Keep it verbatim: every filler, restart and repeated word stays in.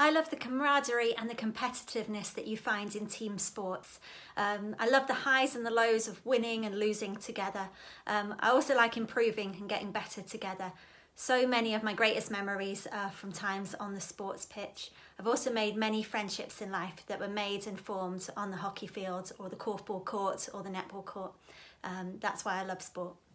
I love the camaraderie and the competitiveness that you find in team sports. Um, I love the highs and the lows of winning and losing together. Um, I also like improving and getting better together. So many of my greatest memories are from times on the sports pitch. I've also made many friendships in life that were made and formed on the hockey field or the korfball court or the netball court. Um, that's why I love sport.